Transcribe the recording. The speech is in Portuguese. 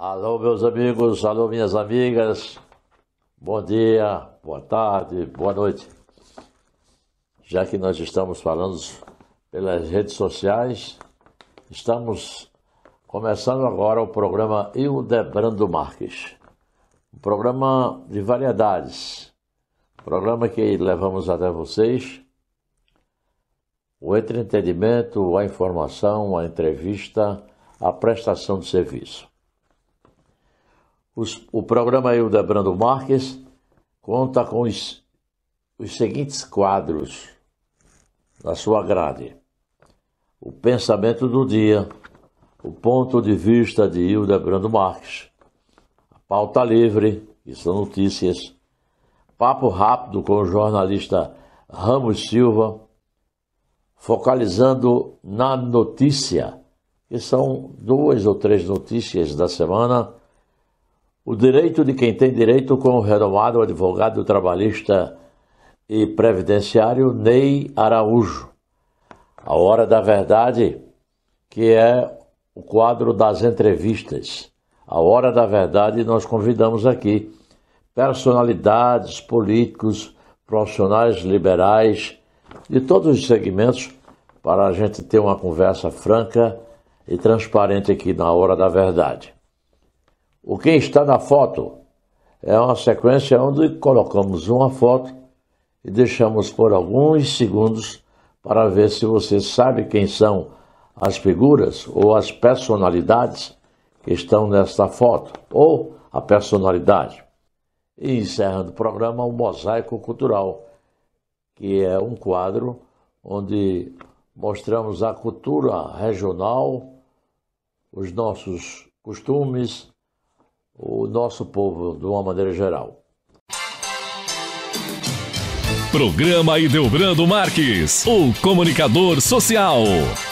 Alô, meus amigos, alô, minhas amigas, bom dia, boa tarde, boa noite. Já que nós estamos falando pelas redes sociais, estamos começando agora o programa Hildebrando Marques, um programa de variedades, programa que levamos até vocês o entretenimento, a informação, a entrevista, a prestação de serviço. O programa Hildebrando Marques conta com os seguintes quadros na sua grade: o pensamento do dia, o ponto de vista de Hildebrando Marques, a pauta livre, que são notícias, papo rápido com o jornalista Ramos Silva, focalizando na notícia, que são 2 ou 3 notícias da semana, o direito de quem tem direito com o renomado advogado trabalhista e previdenciário Ney Araújo. A Hora da Verdade, que é o quadro das entrevistas. A Hora da Verdade, nós convidamos aqui personalidades, políticos, profissionais liberais, de todos os segmentos, para a gente ter uma conversa franca e transparente aqui na Hora da Verdade. O Quem Está na Foto é uma sequência onde colocamos uma foto e deixamos por alguns segundos para ver se você sabe quem são as figuras ou as personalidades que estão nesta foto, ou a personalidade. E encerrando o programa, o Mosaico Cultural, que é um quadro onde mostramos a cultura regional, os nossos costumes, o nosso povo de uma maneira geral. Programa Hildebrando Marques, o comunicador social.